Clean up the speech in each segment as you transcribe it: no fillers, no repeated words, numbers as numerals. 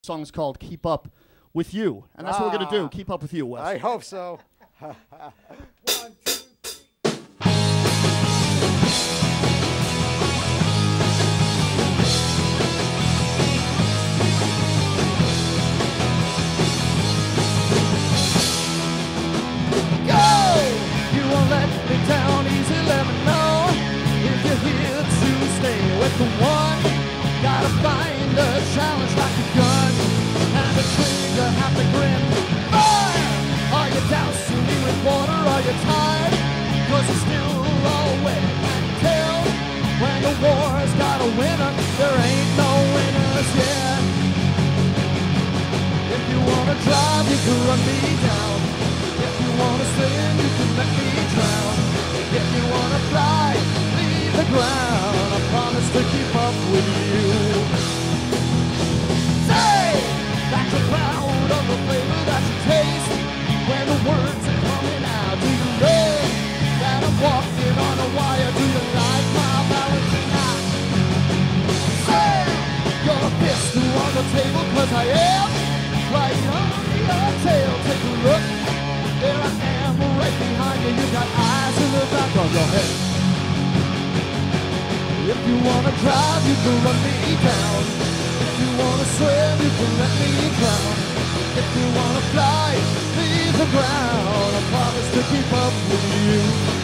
song is called Keep Up With You. And that's what we're going to do. Keep up with you, Wes. I hope so. 1, 2, 3. Down easy, let me know if you're here to stay with the one. Gotta find a challenge like a gun and a trigger, have to grin. Fire! Are you dousing me with water? Are you tired? Cause it's still all wet and tell. When the war's got a winner, there ain't no winners yet. If you wanna drive, you can run me down. If you wanna swim, you can let me drown. If you wanna fly, leave the ground. I promise to keep up with you. Say that you're proud of the flavor that you taste when the words are coming out. Do you know that I'm walking on a wire? Do you like my balance tonight? Say you're a fist on the table, cause I am right on your tail. Take a look. There I am, right behind you. You got eyes in the back of your head. If you wanna drive, you can run me down. If you wanna swim, you can let me drown. If you wanna fly, leave the ground. I promise to keep up with you.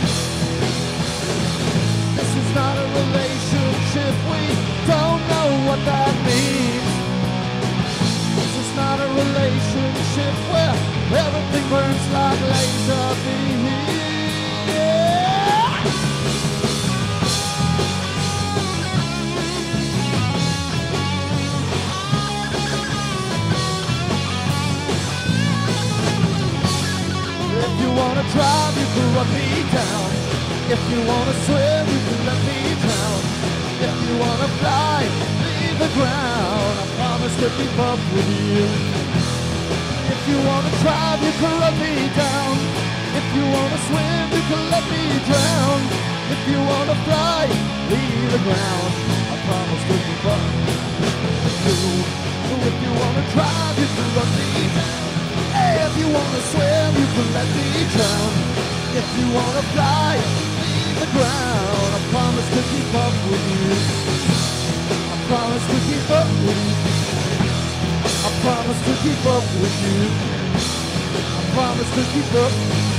This is not a relationship. We don't know what that means. This is not a relationship where everything burns like laser beams. If you wanna drive, you can run me down. If you wanna swim, you can let me drown. If you wanna fly, leave the ground. I promise to keep up with you. If you wanna drive, you can let me down. If you wanna swim, you can let me drown. If you wanna fly, leave the ground. I promise to keep up with you. If you wanna drive, you can let me down. Hey, if you wanna swim, you can let me drown. If you wanna fly, leave the ground. I promise to keep up with you. I promise to keep up with you. I promise to keep up with you. I promise to keep up.